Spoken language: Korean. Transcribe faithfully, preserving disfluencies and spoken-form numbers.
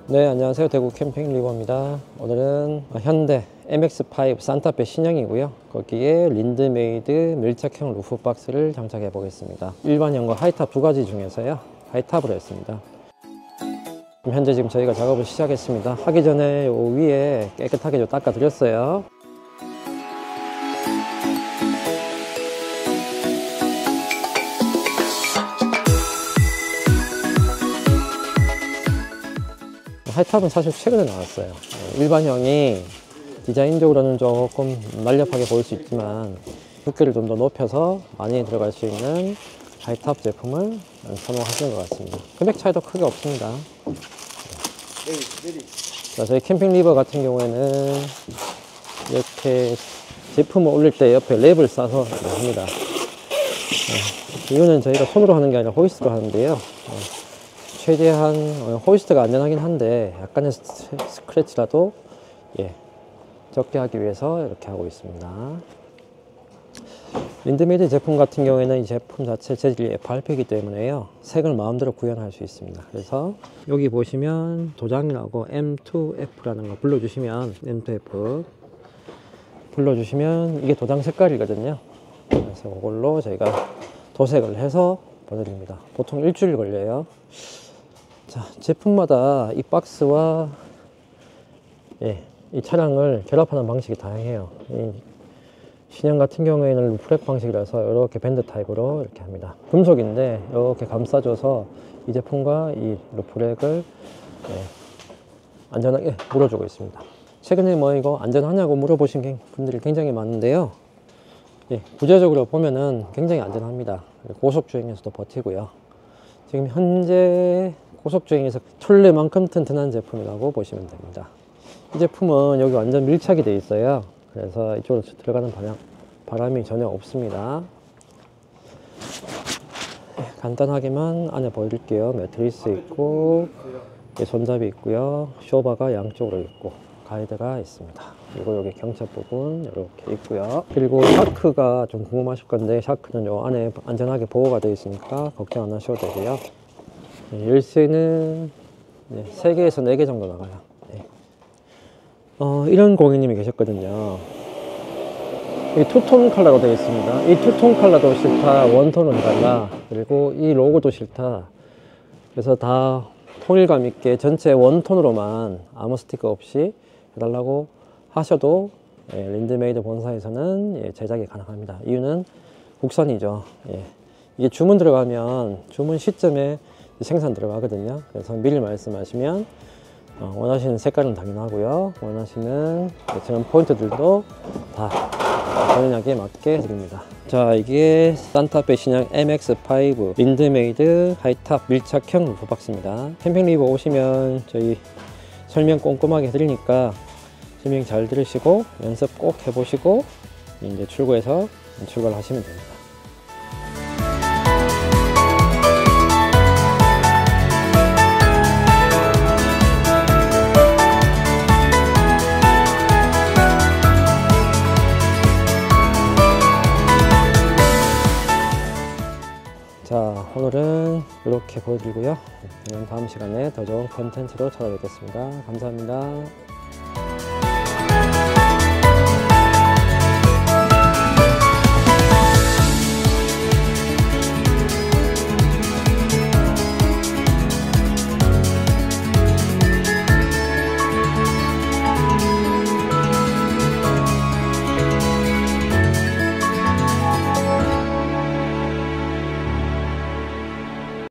네, 안녕하세요. 대구 캠핑 리버입니다. 오늘은 현대 엠엑스 파이브 산타페 신형이고요. 거기에 린드메이드 밀착형 루프 박스를 장착해 보겠습니다. 일반형과 하이탑 두 가지 중에서요, 하이탑으로 했습니다. 현재 지금 저희가 작업을 시작했습니다. 하기 전에 요 위에 깨끗하게 좀 닦아 드렸어요. 하이탑은 사실 최근에 나왔어요. 일반형이 디자인적으로는 조금 날렵하게 보일 수 있지만 두께를 좀 더 높여서 많이 들어갈 수 있는 하이탑 제품을 선호하시는 것 같습니다. 금액 차이도 크게 없습니다. 자, 저희 캠핑 리버 같은 경우에는 이렇게 제품을 올릴 때 옆에 랩을 싸서 합니다. 이거는 저희가 손으로 하는 게 아니라 호이스트로 하는데요. 최대한 호이스트가 안전하긴 한데 약간의 스크래치라도 예, 적게 하기 위해서 이렇게 하고 있습니다. 린드메이드 제품 같은 경우에는 이 제품 자체 재질이 에프알피이기 때문에요, 색을 마음대로 구현할 수 있습니다. 그래서 여기 보시면 도장이라고 엠 투 에프라는 거 불러주시면, 엠 투 에프 불러주시면 이게 도장 색깔이거든요. 그래서 이걸로 저희가 도색을 해서 보내드립니다. 보통 일주일 걸려요. 자, 제품마다 이 박스와 예, 이 차량을 결합하는 방식이 다양해요. 이 신형 같은 경우에는 루프랩 방식이라서 이렇게 밴드 타입으로 이렇게 합니다. 금속인데 이렇게 감싸줘서 이 제품과 이 루프랩을 예, 안전하게 물어주고 있습니다. 최근에 뭐 이거 안전하냐고 물어보신 분들이 굉장히 많은데요, 예, 구조적으로 보면은 굉장히 안전합니다. 고속주행에서도 버티고요. 지금 현재 고속주행에서 철례만큼 튼튼한 제품이라고 보시면 됩니다. 이 제품은 여기 완전 밀착이 되어 있어요. 그래서 이쪽으로 들어가는 바람, 바람이 전혀 없습니다. 간단하게만 안에 보여드릴게요. 매트리스 있고, 손잡이 있고요, 쇼바가 양쪽으로 있고, 가이드가 있습니다. 그리고 여기 경첩 부분 이렇게 있고요. 그리고 샤크가 좀 궁금하실 건데, 샤크는 요 안에 안전하게 보호가 되어 있으니까 걱정 안 하셔도 되고요. 열쇠는 세 개에서 네 개 정도 나가요. 네. 어, 이런 고객님이 계셨거든요. 이 투톤 컬러로 되어 있습니다. 이 투톤 컬러도 싫다, 원톤은 달라, 그리고 이 로고도 싫다. 그래서 다 통일감 있게 전체 원톤으로만 아무 스티커 없이 해달라고 하셔도 예, 린드메이드 본사에서는 예, 제작이 가능합니다. 이유는 국산이죠. 예. 이게 주문 들어가면 주문 시점에 생산 들어가거든요. 그래서 미리 말씀하시면 어, 원하시는 색깔은 당연하고요, 원하시는 저런 포인트들도 다 본인에게 맞게 해드립니다. 자, 이게 산타페 신형 엠엑스 파이브 린드메이드 하이탑 밀착형 루프 박스입니다. 캠핑 리버 오시면 저희 설명 꼼꼼하게 해드리니까 설명 잘 들으시고 연습 꼭 해보시고 이제 출고해서 출발하시면 됩니다. 자, 오늘은 이렇게 보여드리고요. 다음 시간에 더 좋은 컨텐츠로 찾아뵙겠습니다. 감사합니다.